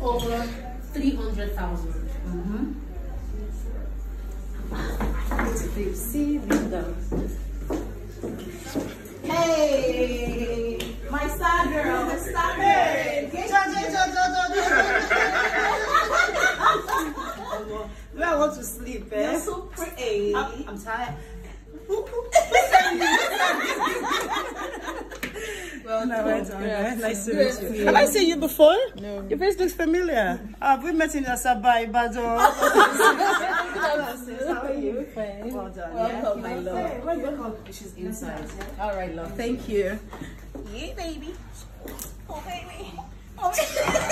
over 300,000. See, Linda. Hey, my star girl, my star girl. Do I want to sleep? You're so pretty. I'm tired. Well, no, nice to meet you. Have I seen you before? No. Your face looks familiar. We met in Asaba, Ibadan. How are you? Fine. Well done. Welcome, my love. Welcome. She's inside. All right, love. Thank you. Yeah, baby. Oh, baby. Oh, baby.